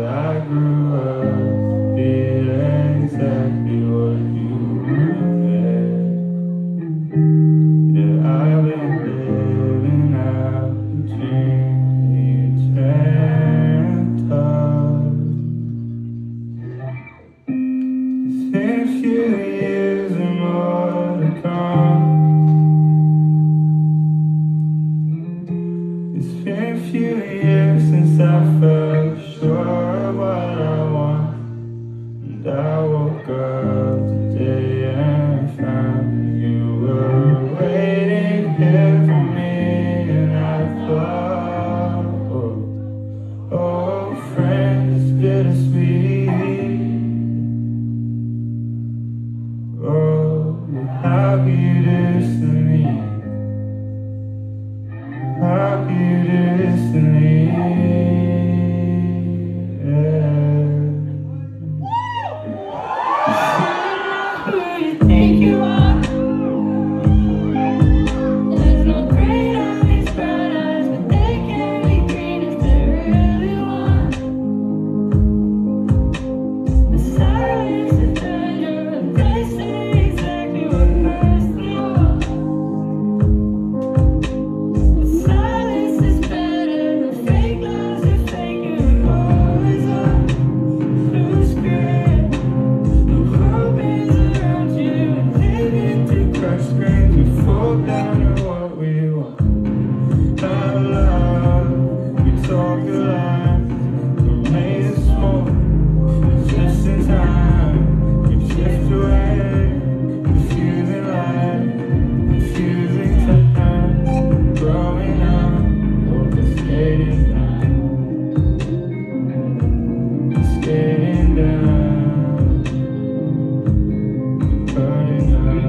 I grew up to be exactly what you said. Yeah, I've been living out the dream you dreamt of. It's been a few years and more to come. It's been a few years since I felt sure of what I want, and I woke up today and found you were waiting here for me, and I thought, oh friend, it's bittersweet. Oh, how could you do this to me? How could you do this to me? Who you think you are? There's no gray on these brown eyes, but they can be green if they really want. The silence is danger, and they say exactly what hurts them all. The silence is better than fake lies if they can always on. Blue screen, the hope is around you, and they get to Crush screens, we fall down to what we want. Our love, we talk a lot, we made it small. It's just in time, we drift away, confusing life, confusing time. Growing up, skating down, skating down, burning up.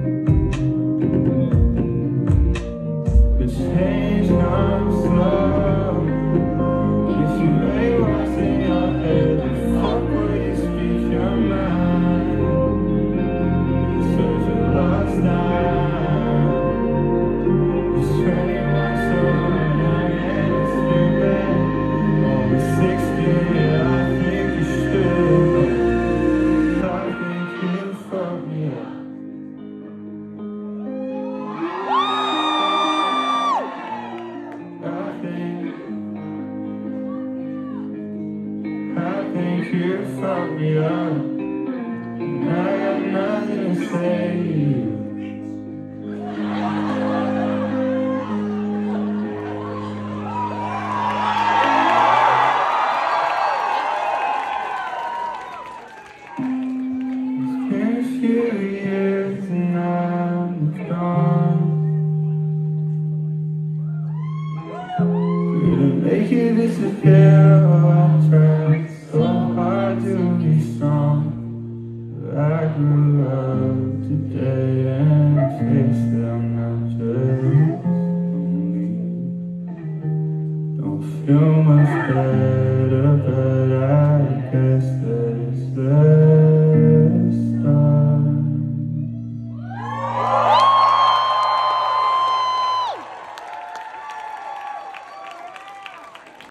But change comes slow. If you lay what's in your head, the fuck will you speak your mind? Such a lost time. It's 21 so young and it's stupid. Only 60, I think you should. I think you fucked me up. I think you fucked me up, and I got nothing to say to you. It's been a few years and I'm gone. Couldn't make you disappear, oh, I tried so hard to be strong. But I grew up today and faced that I'm not just lonely. Don't feel much better, but I guess